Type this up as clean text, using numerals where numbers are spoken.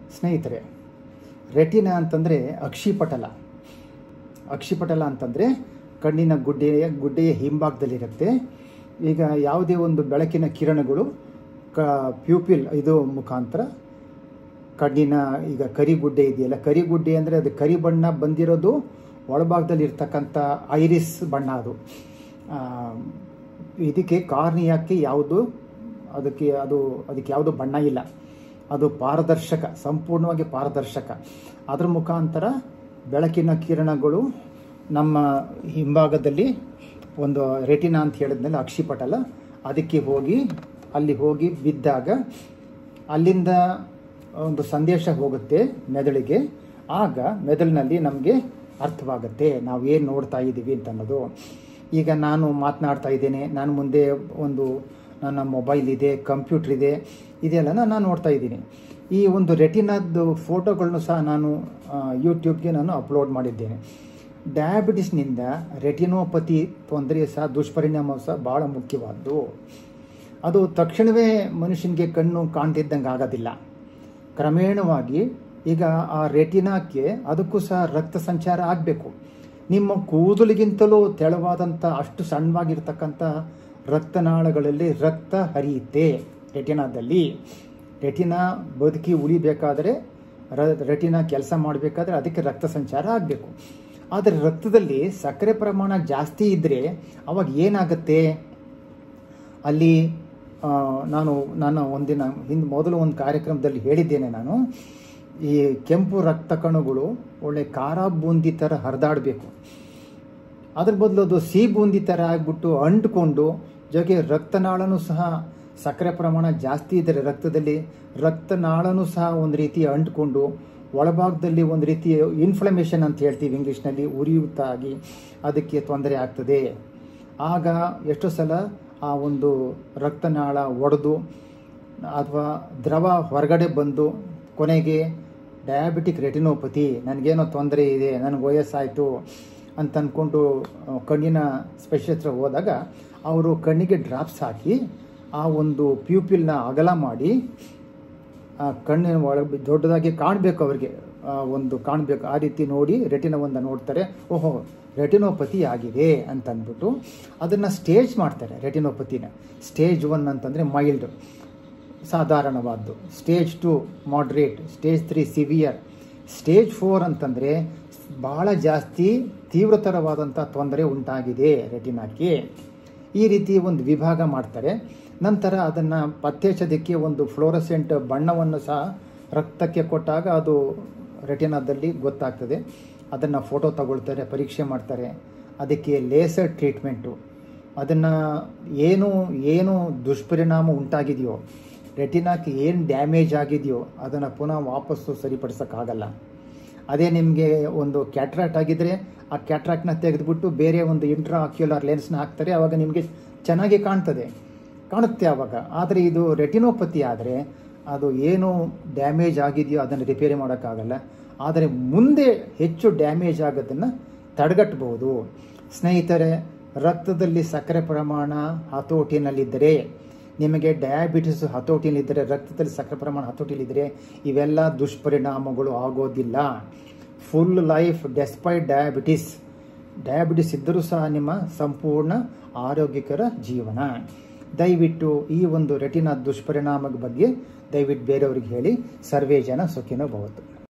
ಸ್ನೇಹಿತರೆ, ರೆಟಿನಾ ಅಂತಂದರೆ ಅಕ್ಷಿಪಟಲ ಅಂತಂದರೆ ಕಣ್ಣಿನ ಗುಡ್ಡೆಯ ಹಿಂಭಾಗದಲ್ಲಿರುತ್ತೆ. ಈಗ ಯಾವುದೇ ಒಂದು ಬೆಳಕಿನ ಕಿರಣಗಳು ಪ್ಯೂಪಿಲ್ ಇದು ಮುಖಾಂತರ ಕಣ್ಣಿನ ಈಗ ಕರಿಗುಡ್ಡೆ ಇದೆಯಲ್ಲ, ಕರಿಗುಡ್ಡೆ ಅಂದರೆ ಅದು ಕರಿ ಬಣ್ಣ ಬಂದಿರೋದು ಒಳಭಾಗದಲ್ಲಿ ಇರ್ತಕ್ಕಂಥ ಐರಿಸ್ ಬಣ್ಣ. ಅದು ಇದಕ್ಕೆ ಕಾರ್ನಿಯಾಕ್ಕೆ ಅದಕ್ಕೆ ಯಾವುದು ಬಣ್ಣ ಇಲ್ಲ. ಅದು ಪಾರದರ್ಶಕ, ಸಂಪೂರ್ಣವಾಗಿ ಪಾರದರ್ಶಕ. ಅದರ ಮುಖಾಂತರ ಬೆಳಕಿನ ಕಿರಣಗಳು ನಮ್ಮ ಹಿಂಭಾಗದಲ್ಲಿ ಒಂದು ರೆಟಿನಾ ಅಂತ ಹೇಳಿದ್ಮೇಲೆ ಅಕ್ಷಿಪಟಲ, ಅದಕ್ಕೆ ಅಲ್ಲಿ ಹೋಗಿ ಬಿದ್ದಾಗ ಅಲ್ಲಿಂದ ಒಂದು ಸಂದೇಶ ಹೋಗುತ್ತೆ ಮೆದುಳಿಗೆ. ಆಗ ಮೆದುಳಿನಲ್ಲಿ ನಮಗೆ ಅರ್ಥವಾಗುತ್ತೆ ನಾವು ಏನು ನೋಡ್ತಾ ಇದ್ದೀವಿ ಅಂತ ಅನ್ನೋದು. ಈಗ ನಾನು ಮಾತನಾಡ್ತಾ ಇದ್ದೇನೆ, ನಾನು ಮುಂದೆ ನನ್ನ ಮೊಬೈಲ್ ಇದೆ, ಕಂಪ್ಯೂಟರ್ ಇದೆ, ಇದೆಲ್ಲ ನಾನು ನೋಡ್ತಾ ಇದ್ದೀನಿ. ಈ ಒಂದು ರೆಟಿನಾದ ಫೋಟೋಗಳನ್ನು ಸಹ ನಾನು ಯೂಟ್ಯೂಬ್ಗೆ ಅಪ್ಲೋಡ್ ಮಾಡಿದ್ದೇನೆ. ಡಯಾಬಿಟಿಸ್ನಿಂದ ರೆಟಿನೋಪತಿ ತೊಂದರೆ ಸಹ ದುಷ್ಪರಿಣಾಮ ಸಹ ಭಾಳ ಮುಖ್ಯವಾದ್ದು. ಅದು ತಕ್ಷಣವೇ ಮನುಷ್ಯನಿಗೆ ಕಣ್ಣು ಕಾಣ್ತಿದ್ದಂಗೆ ಆಗೋದಿಲ್ಲ. ಕ್ರಮೇಣವಾಗಿ ಈಗ ಆ ರೆಟಿನಾಕ್ಕೆ ಅದಕ್ಕೂ ಸಹ ರಕ್ತ ಸಂಚಾರ ಆಗಬೇಕು. ನಿಮ್ಮ ಕೂದಲಿಗಿಂತಲೂ ತೆಳುವಾದಂಥ ಅಷ್ಟು ಸಣ್ಣವಾಗಿರ್ತಕ್ಕಂಥ ರಕ್ತನಾಳಗಳಲ್ಲಿ ರಕ್ತ ಹರಿಯುತ್ತೆ ರೆಟಿನಾದಲ್ಲಿ. ರೆಟಿನಾ ಬದುಕಿ ಉಳಿಬೇಕಾದರೆ, ರೆಟಿನಾ ಕೆಲಸ ಮಾಡಬೇಕಾದ್ರೆ ಅದಕ್ಕೆ ರಕ್ತ ಸಂಚಾರ ಆಗಬೇಕು. ಆದರೆ ರಕ್ತದಲ್ಲಿ ಸಕ್ಕರೆ ಪ್ರಮಾಣ ಜಾಸ್ತಿ ಇದ್ದರೆ ಅವಾಗ ಏನಾಗುತ್ತೆ? ಅಲ್ಲಿ ನಾನು ಮೊದಲು ಒಂದು ಕಾರ್ಯಕ್ರಮದಲ್ಲಿ ಹೇಳಿದ್ದೇನೆ. ನಾನು ಈ ಕೆಂಪು ರಕ್ತ ಕಣಗಳು ಒಳ್ಳೆ ಖಾರ ಬೂಂದಿ ಥರ ಹರಿದಾಡಬೇಕು. ಅದ್ರ ಬದಲು ಅದು ಸಿಹಿ ಬೂಂದಿ ಥರ ಆಗಿಬಿಟ್ಟು ಅಂಟ್ಕೊಂಡು, ಜೊತೆಗೆ ರಕ್ತನಾಳನೂ ಸಹ ಸಕ್ಕರೆ ಪ್ರಮಾಣ ಜಾಸ್ತಿ ಇದ್ದರೆ ರಕ್ತನಾಳನೂ ಸಹ ಒಂದು ರೀತಿ ಅಂಟ್ಕೊಂಡು ಒಳಭಾಗದಲ್ಲಿ ಒಂದು ರೀತಿ ಇನ್ಫ್ಲಮೇಷನ್ ಅಂತ ಹೇಳ್ತೀವಿ ಇಂಗ್ಲೀಷ್ನಲ್ಲಿ, ಉರಿಯುತ್ತಾಗಿ ಅದಕ್ಕೆ ತೊಂದರೆ ಆಗ್ತದೆ. ಆಗ ಎಷ್ಟೋ ಸಲ ಆ ಒಂದು ರಕ್ತನಾಳ ಒಡೆದು ಅಥವಾ ದ್ರವ ಹೊರಗಡೆ ಬಂದು ಕೊನೆಗೆ ಡಯಾಬಿಟಿಕ್ ರೆಟಿನೋಪತಿ, ನನಗೇನೋ ತೊಂದರೆ ಇದೆ, ನನಗೆ ವಯಸ್ಸಾಯಿತು ಅಂತ ಅಂದ್ಕೊಂಡು ಕಣ್ಣಿನ ಸ್ಪೆಷಲಿಸ್ಟ್ ಹತ್ರ ಹೋದಾಗ ಅವರು ಕಣ್ಣಿಗೆ ಡ್ರಾಪ್ಸ್ ಹಾಕಿ ಆ ಒಂದು ಪ್ಯೂಪಿಲ್ನ ಅಗಲ ಮಾಡಿ ಕಣ್ಣಿನ ಒಳಗೆ ದೊಡ್ಡದಾಗಿ ಕಾಣಬೇಕು, ಅವರಿಗೆ ಕಾಣಬೇಕು. ಆ ರೀತಿ ನೋಡಿ ರೆಟಿನವನ್ನು ನೋಡ್ತಾರೆ. ಓಹೋ, ರೆಟಿನೋಪತಿ ಆಗಿದೆ ಅಂತ ಅಂದ್ಬಿಟ್ಟು ಅದನ್ನು ಸ್ಟೇಜ್ ಮಾಡ್ತಾರೆ. ರೆಟಿನೋಪತಿನ ಸ್ಟೇಜ್ 1 ಅಂತಂದರೆ ಮೈಲ್ಡ್, ಸಾಧಾರಣವಾದ್ದು. Stage 2 moderate, stage 3 severe, stage 4 ಅಂತಂದರೆ ಭಾಳ ಜಾಸ್ತಿ ತೀವ್ರತರವಾದಂಥ ತೊಂದರೆ ಉಂಟಾಗಿದೆ ರೆಟಿನಾಕ್ಕೆ. ಈ ರೀತಿ ಒಂದು ವಿಭಾಗ ಮಾಡ್ತಾರೆ. ನಂತರ ಅದನ್ನು ಪತ್ತೆಹಚ್ಚೋದಕ್ಕೆ ಒಂದು ಫ್ಲೋರಸೆಂಟ್ ಬಣ್ಣವನ್ನು ಸಹ ರಕ್ತಕ್ಕೆ ಕೊಟ್ಟಾಗ ಅದು ರೆಟಿನಾದಲ್ಲಿ ಗೊತ್ತಾಗ್ತದೆ. ಅದನ್ನು ಫೋಟೋ ತಗೊಳ್ತಾರೆ, ಪರೀಕ್ಷೆ ಮಾಡ್ತಾರೆ. ಅದಕ್ಕೆ ಲೇಸರ್ ಟ್ರೀಟ್ಮೆಂಟು, ಅದನ್ನು ಏನು ದುಷ್ಪರಿಣಾಮ ಉಂಟಾಗಿದೆಯೋ, ರೆಟಿನಾಕ್ಕೆ ಏನು ಡ್ಯಾಮೇಜ್ ಆಗಿದೆಯೋ ಅದನ್ನು ಪುನಃ ವಾಪಸ್ಸು ಸರಿಪಡಿಸೋಕ್ಕಾಗಲ್ಲ. ಅದೇ ನಿಮಗೆ ಒಂದು ಕ್ಯಾಟ್ರಾಕ್ಟ್ ಆಗಿದ್ದರೆ ಆ ಕ್ಯಾಟ್ರಾಕ್ಟ್ನ ತೆಗೆದುಬಿಟ್ಟು ಬೇರೆ ಒಂದು ಇಂಟ್ರಾ ಆಕ್ಯುಲರ್ ಲೆನ್ಸ್ನ ಹಾಕ್ತಾರೆ. ಆವಾಗ ನಿಮಗೆ ಚೆನ್ನಾಗಿ ಕಾಣುತ್ತೆ ಆವಾಗ. ಆದರೆ ಇದು ರೆಟಿನೋಪತಿ ಆದರೆ ಅದು ಏನು ಡ್ಯಾಮೇಜ್ ಆಗಿದೆಯೋ ಅದನ್ನು ರಿಪೇರಿ ಮಾಡೋಕ್ಕಾಗಲ್ಲ. ಆದರೆ ಮುಂದೆ ಹೆಚ್ಚು ಡ್ಯಾಮೇಜ್ ಆಗೋದನ್ನು ತಡೆಗಟ್ಟಬಹುದು. ಸ್ನೇಹಿತರೆ, ರಕ್ತದಲ್ಲಿ ಸಕ್ಕರೆ ಪ್ರಮಾಣ ಹತೋಟಿನಲ್ಲಿದ್ದರೆ, ನಿಮಗೆ ಡಯಾಬಿಟಿಸ್ ಹತೋಟಿಯಲ್ಲಿದ್ದರೆ, ರಕ್ತದಲ್ಲಿ ಸಕ್ಕರೆ ಪ್ರಮಾಣ ಹತೋಟಿಯಲ್ಲಿದ್ದರೆ ಇವೆಲ್ಲ ದುಷ್ಪರಿಣಾಮಗಳು ಆಗೋದಿಲ್ಲ. ಫುಲ್ ಲೈಫ್ ಡೆಸ್ಪೈಟ್ ಡಯಾಬಿಟಿಸ್ ಇದ್ದರೂ ಸಹ ನಿಮ್ಮ ಸಂಪೂರ್ಣ ಆರೋಗ್ಯಕರ ಜೀವನ. ದಯವಿಟ್ಟು ಈ ಒಂದು ರೆಟಿನಾ ದುಷ್ಪರಿಣಾಮದ ಬಗ್ಗೆ ದಯವಿಟ್ಟು ಬೇರೆಯವ್ರಿಗೆ ಹೇಳಿ. ಸರ್ವೇ ಜನ ಸುಖಿನೋ ಭವಂತು.